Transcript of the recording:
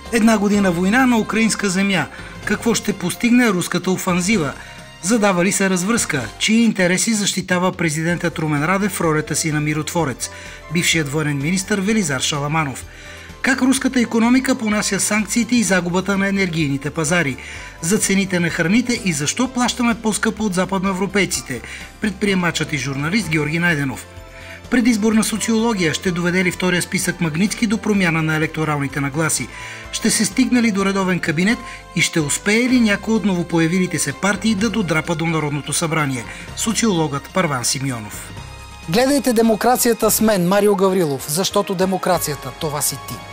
Една година война на украинска земя. Какво ще постигне руската офанзива? Задава ли се развръзка? Чии интереси защитава президентът Румен Радев в ролята си на миротворец? Бившият военен министър Велизар Шаламанов. Как руската икономика понася санкциите и загубата на енергийните пазари? За цените на храните и защо плащаме по-скъпо от западноевропейците? Предприемачът и журналист Георги Найденов. Предизборна социология ще доведе ли втория списък Магнитски до промяна на електоралните нагласи? Ще се стигне ли до редовен кабинет и ще успее ли някой от новопоявилите се партии да додрапа до Народното събрание? Социологът Първан Симеонов. Гледайте демокрацията с мен, Марио Гаврилов, защото демокрацията това си ти.